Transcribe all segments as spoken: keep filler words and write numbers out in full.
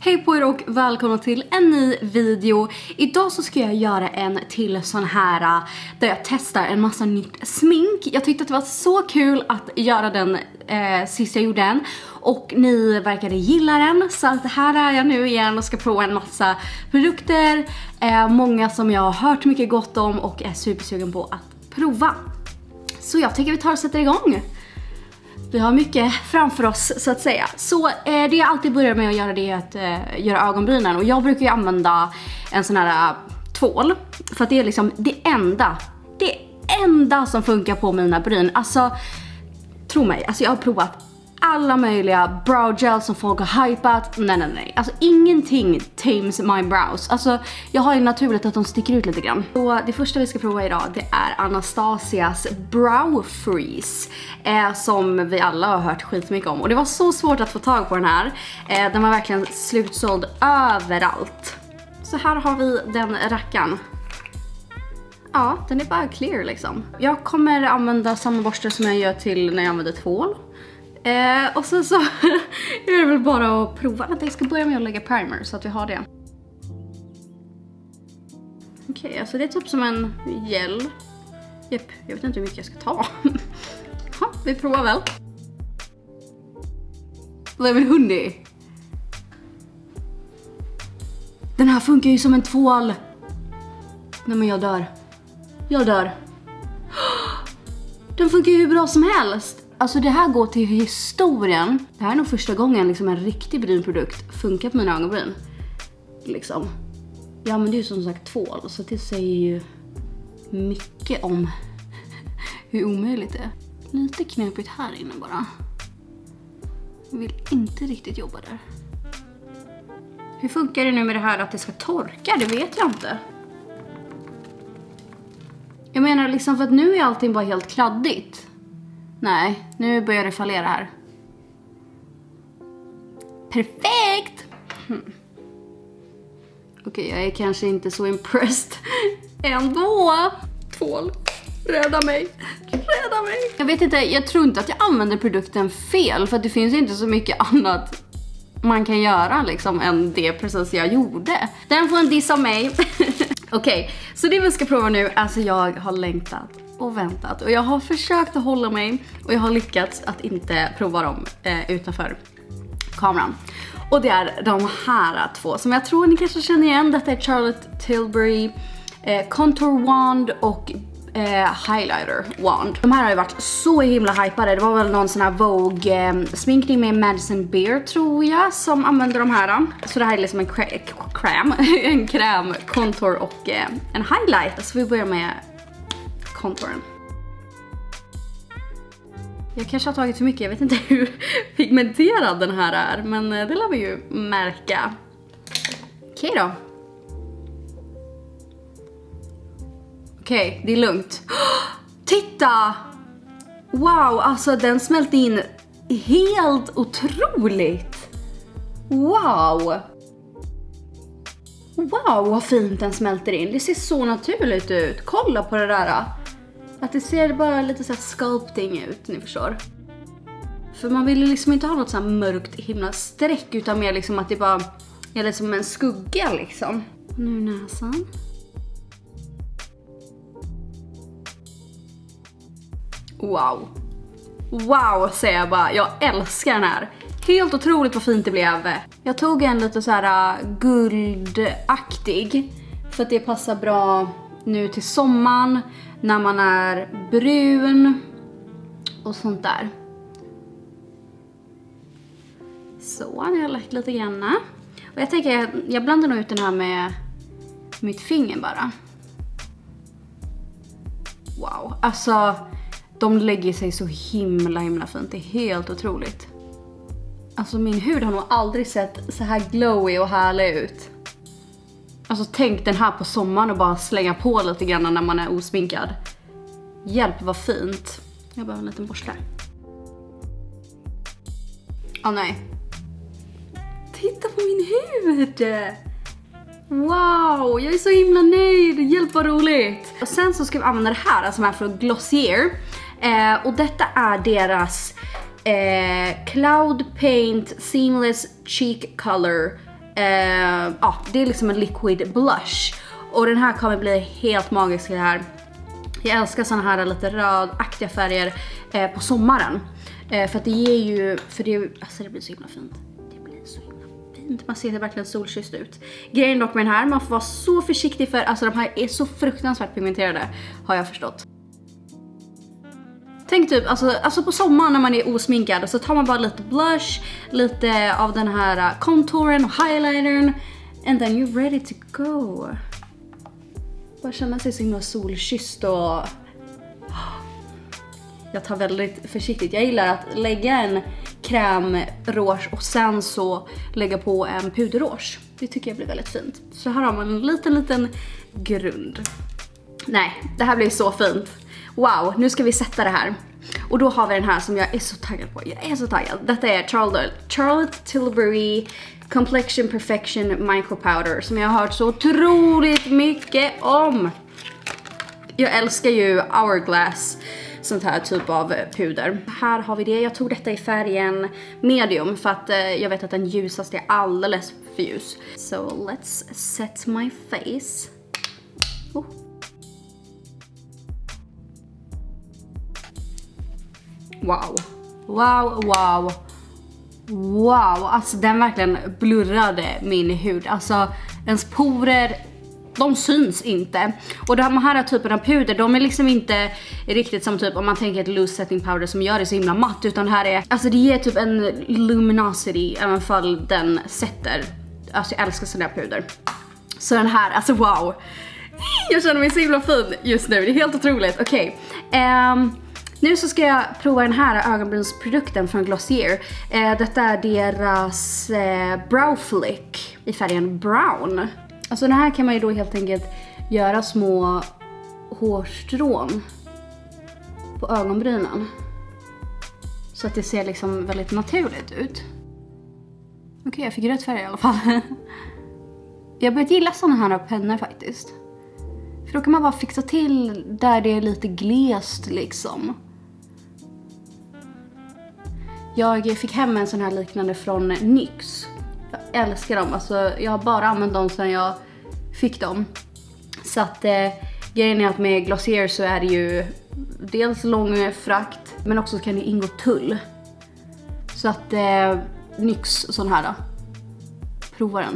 Hej på er och välkomna till en ny video. Idag så ska jag göra en till sån här där jag testar en massa nytt smink. Jag tyckte att det var så kul att göra den eh, sist jag gjorde den. Och ni verkade gilla den. Så att här är jag nu igen och ska prova en massa produkter. Eh, många som jag har hört mycket gott om och är supersugen på att prova. Så jag tänker vi tar och sätter igång. Vi har mycket framför oss så att säga. Så eh, det jag alltid börjar med att göra det är att eh, göra ögonbrynen. Och jag brukar ju använda en sån här uh, tvål. För att det är liksom det enda, det enda som funkar på mina bryn. Alltså, tro mig, alltså jag har provat alla möjliga brow gel som folk har hypat. Nej, nej, nej. Alltså ingenting tames my brows. Alltså jag har ju naturligt att de sticker ut lite grann. Så det första vi ska prova idag, det är Anastasias Brow Freeze. Eh, som vi alla har hört skitmycket om. Och det var så svårt att få tag på den här. Eh, den var verkligen slutsåld överallt. Så här har vi den rackan. Ja, den är bara clear liksom. Jag kommer använda samma borste som jag gör till när jag använder tvål. Eh, och så, så är det väl bara att prova. Jag ska börja med att lägga primer så att vi har det. Okej, okay, alltså det är typ som en gel. Japp, jag vet inte hur mycket jag ska ta. Ha, vi provar väl. Lemon Honey. Den här funkar ju som en tvål. Nej men jag dör. Jag dör. Den funkar ju hur bra som helst. Alltså det här går till historien. Det här är nog första gången liksom en riktig brynprodukt funkar på mina ögonbryn. Liksom. Ja men det är ju som sagt tvål. Så det säger ju mycket om hur omöjligt det är. Lite knepigt här inne bara. Jag vill inte riktigt jobba där. Hur funkar det nu med det här att det ska torka? Det vet jag inte. Jag menar liksom för att nu är allting bara helt kladdigt. Nej, nu börjar det fallera här. Perfekt! Hmm. Okej, okay, jag är kanske inte så impressed. Ändå! Tvål. Rädda mig. Rädda mig. Jag vet inte, jag tror inte att jag använder produkten fel. För att det finns inte så mycket annat man kan göra liksom än det precis jag gjorde. Den får en diss av mig. Okej, okay, så det vi ska prova nu, alltså jag har längtat och väntat. Och jag har försökt att hålla mig och jag har lyckats att inte prova dem eh, utanför kameran. Och det är de här två som jag tror ni kanske känner igen. Detta är Charlotte Tilbury eh, Contour Wand och eh, Highlighter Wand. De här har ju varit så himla hypade. Det var väl någon sån här Vogue eh, sminkning med Madison Beer tror jag som använder de här. Så det här är liksom en kräm, en kräm, contour och eh, en highlight. Så vi börjar med contouren. Jag kanske har tagit för mycket, jag vet inte hur pigmenterad den här är, men det lär vi ju märka. Okej då. Okej, okay, det är lugnt. Titta! Wow, alltså den smälte in helt otroligt. Wow! Wow, vad fint den smälter in. Det ser så naturligt ut. Kolla på det där. Att det ser bara lite så här sculpting ut, ni förstår. För man vill ju liksom inte ha något så här mörkt himla streck, utan mer liksom att det bara är lite som en skugga liksom. Nu näsan. Wow. Wow, säger jag bara. Jag älskar den här. Helt otroligt vad fint det blev. Jag tog en lite så här guldaktig. För att det passar bra nu till sommaren. När man är brun. Och sånt där. Så, nu har jag lagt lite grann. Och jag tänker, jag, jag blandar nog ut den här med mitt finger bara. Wow, alltså de lägger sig så himla himla fint. Det är helt otroligt. Alltså min hud har nog aldrig sett så här glowy och härlig ut. Alltså tänk den här på sommaren och bara slänga på lite grann när man är osminkad. Hjälp, vad fint. Jag behöver en liten borste. Åh oh, nej. Titta på min hud. Wow, jag är så himla nöjd. Hjälp, vad roligt. Och sen så ska vi använda det här som är från Glossier. Eh, och detta är deras eh, Cloud Paint Seamless Cheek Color Eh, ja, det är liksom en liquid blush. Och den här kommer bli helt magisk här. Jag älskar såna här lite rödaktiga färger eh, på sommaren. Eh, för att det ger ju, för det, alltså det blir så himla fint. Det blir så himla fint. Man ser det verkligen solkysst ut. Grejen dock med den här, man får vara så försiktig för alltså de här är så fruktansvärt pigmenterade, har jag förstått. Tänk typ, alltså, alltså på sommaren när man är osminkad så tar man bara lite blush, lite av den här contouren och highlightern. And then you're ready to go. Bara känna sig så himla solkysst och... Jag tar väldigt försiktigt. Jag gillar att lägga en krämrouge och sen så lägga på en puderrouge. Det tycker jag blir väldigt fint. Så här har man en liten, liten grund. Nej, det här blir så fint. Wow, nu ska vi sätta det här. Och då har vi den här som jag är så taggad på. Jag är så taggad. Detta är Charlotte, Charlotte Tilbury Complexion Perfection Micro Powder som jag har hört så otroligt mycket om. Jag älskar ju Hourglass, sånt här typ av puder. Här har vi det. Jag tog detta i färgen medium för att eh, jag vet att den ljusaste är alldeles för ljus. So let's set my face. Oh. Wow. Wow, wow. Wow, alltså den verkligen blurrade min hud. Alltså ens porer, de syns inte. Och de här typen av puder, de är liksom inte riktigt som typ om man tänker ett loose setting powder som gör det så himla matt. Utan det här är, alltså det ger typ en luminosity även fall den sätter. Alltså jag älskar sådana här puder. Så den här, alltså wow. Jag känner mig så himla fin just nu, det är helt otroligt. Okej, okay. um, Nu så ska jag prova den här ögonbrynsprodukten från Glossier. Eh, detta är deras eh, Brow Flick i färgen brown. Alltså den här kan man ju då helt enkelt göra små hårstrån på ögonbrynen. Så att det ser liksom väldigt naturligt ut. Okej, okay, jag fick rätt färg i alla fall. Jag har börjat gilla såna här pennor faktiskt. För då kan man bara fixa till där det är lite glest liksom. Jag fick hem en sån här liknande från NYX. Jag älskar dem. Alltså, jag har bara använt dem sedan jag fick dem. Så att eh, grejen är att med Glossier så är det ju dels lång frakt, men också kan det ingå tull. Så att eh, NYX sån här då. Prova den.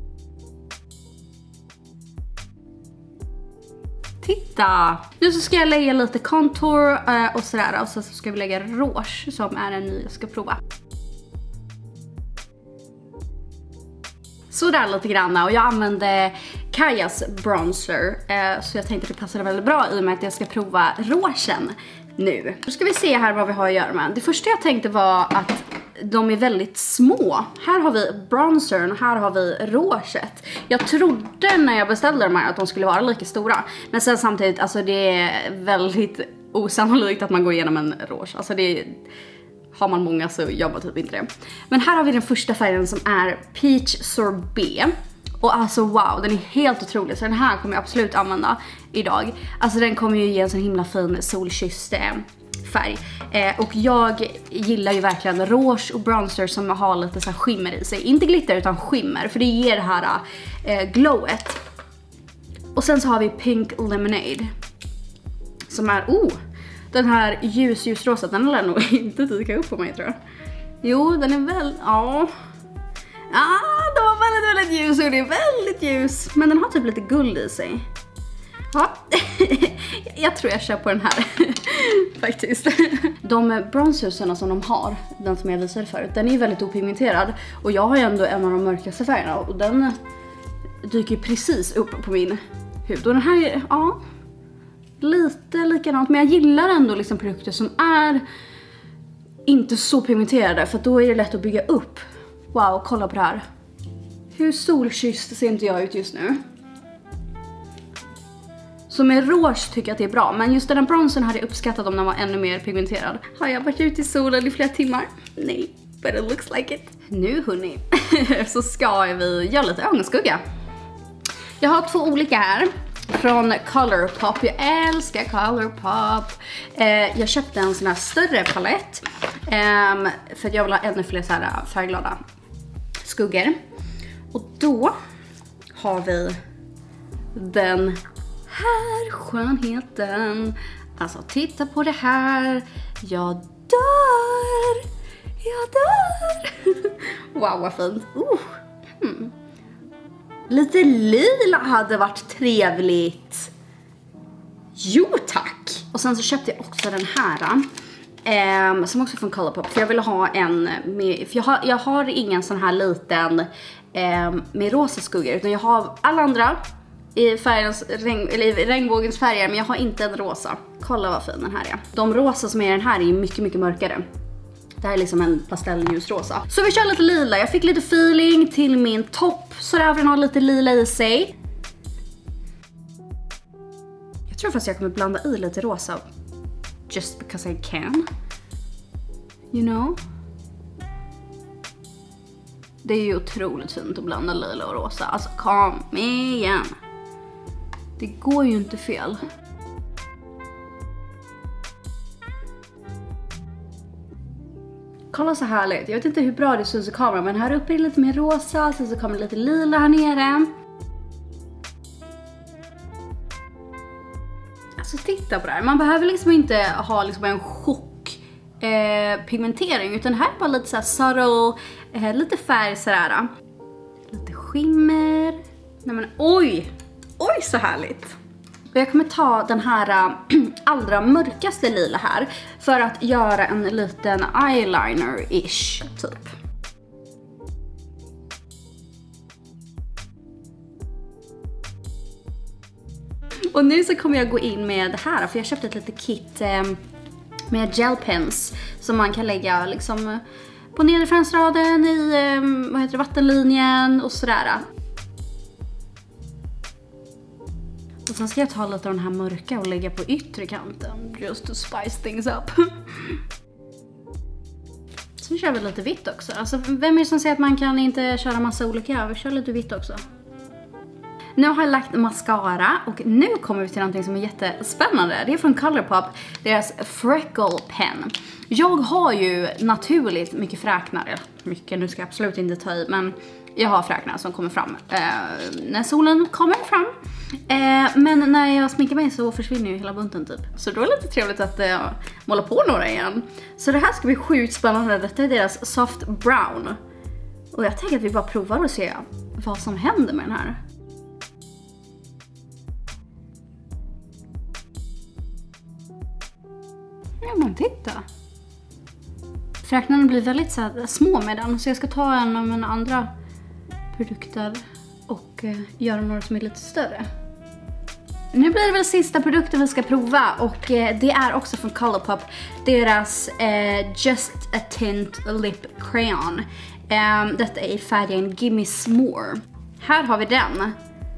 Titta! Nu så ska jag lägga lite contour uh, och sådär. Och så ska vi lägga rouge som är en ny jag ska prova. Sådär lite grann. Och jag använde Kajas bronzer. Uh, så jag tänkte att det passade väldigt bra i och med att jag ska prova rougen nu. Nu ska vi se här vad vi har att göra med. Det första jag tänkte var att de är väldigt små. Här har vi bronzern och här har vi rouget. Jag trodde när jag beställde de här att de skulle vara lika stora. Men sen samtidigt, alltså det är väldigt osannolikt att man går igenom en rouge. Alltså det är, har man många så gör man typ inte det. Men här har vi den första färgen som är Peach Sorbet. Och alltså wow, den är helt otrolig. Så den här kommer jag absolut använda idag. Alltså den kommer ju ge en sån himla fin solkysst färg. Eh, och jag gillar ju verkligen rouge och bronzer som har lite så här skimmer i sig. Inte glitter utan skimmer, för det ger det här eh, glowet. Och sen så har vi Pink Lemonade. Som är, oh, den här ljus ljusrosa, den lär nog inte dyka upp på mig tror jag. Jo, den är väl, ja. Ja, den var väldigt, väldigt ljus och det är väldigt ljus. Men den har typ lite guld i sig. Ja, jag tror jag kör på den här faktiskt. De bronzerserna som de har, den som jag visade förut, den är väldigt opigmenterad. Och jag har ju ändå en av de mörkaste färgerna och den dyker precis upp på min hud. Och den här är, ja, lite likadant. Men jag gillar ändå liksom produkter som är inte så pigmenterade, för då är det lätt att bygga upp. Wow, kolla på det här. Hur solkysst ser inte jag ut just nu. Så med rouge tycker jag att det är bra. Men just den här bronzen hade jag uppskattat om den var ännu mer pigmenterad. Har jag varit ute i solen i flera timmar? Nej, but it looks like it. Nu hörni, så ska vi göra lite ögonskugga. Jag har två olika här. Från Colourpop. Jag älskar Colourpop. Eh, jag köpte en sån här större palett. Eh, för att jag vill ha ännu fler så här färgglada skuggor. Och då har vi den här skönheten. Alltså titta på det här. Jag dör. Jag dör. Wow, vad fint. Uh. Hmm. Lite lila hade varit trevligt. Jo tack. Och sen så köpte jag också den här. Um, som också är från Colourpop. För jag ville ha en med, för jag har, jag har ingen sån här liten um, med rosa skuggor. Utan jag har alla andra i färgens, regn, eller i regnbågens färger. Men jag har inte en rosa. Kolla vad fin den här är. De rosa som är den här är mycket mycket mörkare. Det här är liksom en pastellljusrosa. Så vi kör lite lila. Jag fick lite feeling till min topp. Så där den har lite lila i sig. Jag tror faktiskt jag kommer blanda i lite rosa. Just because I can. You know. Det är ju otroligt fint att blanda lila och rosa. Alltså kom igen. Det går ju inte fel. Kolla så härligt. Jag vet inte hur bra det syns i kameran, men här uppe är det lite mer rosa. Sen så kommer det lite lila här nere. Alltså titta på det här. Man behöver liksom inte ha liksom en chock eh, pigmentering. Utan här är bara lite så här subtle, eh, lite färg sådär. Lite skimmer. Nej men oj! Oj så härligt! Och jag kommer ta den här äh, allra mörkaste lila här för att göra en liten eyeliner-ish typ. Och nu så kommer jag gå in med det här, för jag köpte ett litet kit äh, med gel pens som man kan lägga liksom på nedre fransraden, i äh, vad heter det, vattenlinjen och sådär. Och sen ska jag ta lite av den här mörka och lägga på yttre kanten. Just to spice things up. Så kör vi lite vitt också. Alltså vem är det som säger att man kan inte köra massa olika? Vi kör lite vitt också. Nu har jag lagt mascara och nu kommer vi till någonting som är jättespännande. Det är från Colourpop, deras Freckle Pen. Jag har ju naturligt mycket fräknar. Mycket, nu ska jag absolut inte ta i, men jag har fräknar som kommer fram eh, när solen kommer fram. Eh, men när jag sminkar mig så försvinner ju hela bunten typ. Så då är det lite trevligt att eh, måla på några igen. Så det här ska bli sjukt spännande. Detta är deras Soft Brown. Och jag tänker att vi bara provar och ser vad som händer med den här. Ja men titta. Fräknarna blir väldigt så här, små med den. Så jag ska ta en av mina andra produkter och eh, göra några som är lite större. Nu blir det väl sista produkten vi ska prova och eh, det är också från Colourpop. Deras eh, Just a Tint Lip Crayon. Eh, detta är i färgen Gimme S'more. Här har vi den.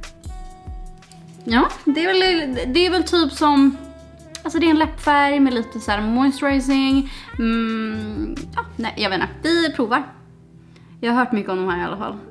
Ja, det är väl, det är väl typ som... Alltså det är en läppfärg med lite så här moisturizing. Mm, ja, nej, jag vet inte. Vi provar. Jag har hört mycket om de här i alla fall.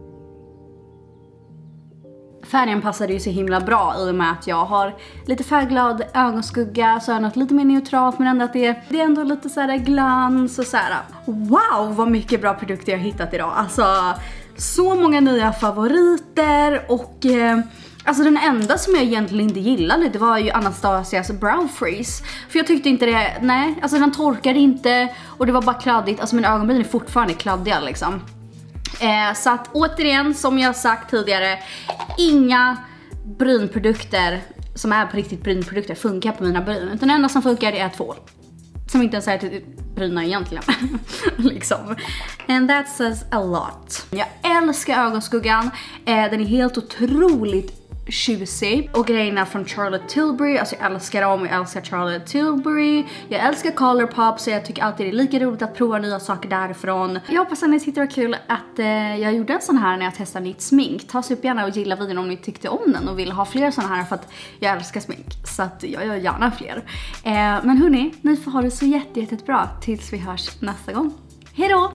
Färgen passade ju så himla bra i och med att jag har lite färgglad ögonskugga. Så är något lite mer neutralt, men ändå att det är, det är ändå lite så här glans och så här. Wow, vad mycket bra produkter jag har hittat idag. Alltså så många nya favoriter och... Eh, Alltså den enda som jag egentligen inte gillade, det var ju Anastasias Brow Freeze. För jag tyckte inte det, nej, alltså den torkade inte och det var bara kladdigt. Alltså mina ögonbryn är fortfarande kladdiga liksom. Eh, så att återigen, som jag sagt tidigare, inga brynprodukter som är på riktigt brynprodukter funkar på mina bryn. Utan det enda som funkar är tvål. Som inte ens är till bryna egentligen. liksom. And that says a lot. Jag älskar ögonskuggan. Eh, den är helt otroligt tjusig. Och grejerna från Charlotte Tilbury. Alltså jag älskar dem. Jag älskar Charlotte Tilbury. Jag älskar Colourpop. Så jag tycker alltid det är lika roligt att prova nya saker därifrån. Jag hoppas att ni tyckte det var kul att eh, jag gjorde en sån här när jag testade nytt smink. Ta så upp gärna och gilla videon om ni tyckte om den. Och vill ha fler såna här för att jag älskar smink. Så att jag gör gärna fler. Eh, men hörni, ni får ha det så jätte, jätte bra tills vi hörs nästa gång. Hej då!